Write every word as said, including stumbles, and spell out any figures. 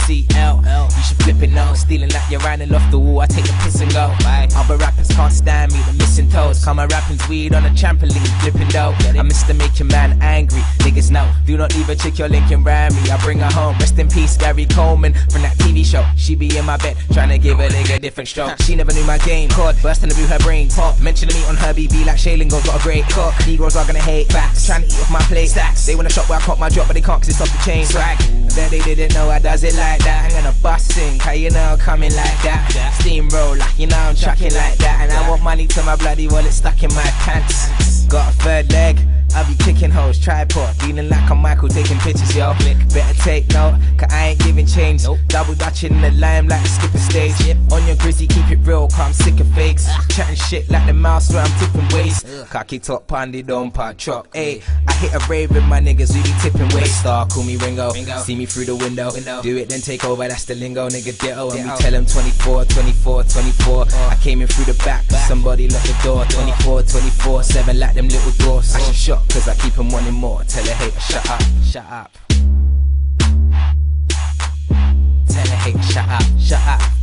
C L. You should flip it now, stealing like you're running off the wall. I take the piss and go. Other rappers can't stand me, the missing toes. Come my rapping's weed on a trampoline, flipping dough. I miss to make your man angry. Niggas know, do not leave a chick, you're linking around me. I bring her home, rest in peace, Gary Coleman from that T V show. She be in my bed, trying to give a nigga different stroke. She never knew my game, caught bursting to blew her brain. Pop, mention me on her B B like Shaylin Go's got a great cock. Negroes are gonna hate facts, trying to eat off my plate. Stacks. They wanna shop where I caught my drop, but they can't cause it's off the chain. Swag, bet they didn't know I does it like that. I'm gonna bust sing, how you know I'm coming like that. Steamroll, like you know I'm tracking like that. And I want money to my bloody wallet stuck in my pants. Got a third leg, I be kicking hoes, tripod, feeling like I'm Michael taking pictures, yo. Better take note, cause I ain't giving change. Nope. Double dutching in the limelight, skipping stage. Yep. On your grizzy, keep it real, cause I'm sick of fakes. Ah. Chatting shit like the mouse where I'm tipping waist. Cocky top, pandy, don't part chop. Ayy, I hit a rave with my niggas, we be tipping waist. Star, call me Ringo. Ringo, see me through the window. window. Do it then take over, that's the lingo, nigga ditto. And we tell them twenty-four, twenty-four, twenty-four. Oh. I came in through the back, back. Somebody locked the door. twenty-four, twenty-four, seven like them little doors. I should shot, cause I keep them wanting more. Tell a hater, shut up, shut up. Tell a hater, shut up, shut up.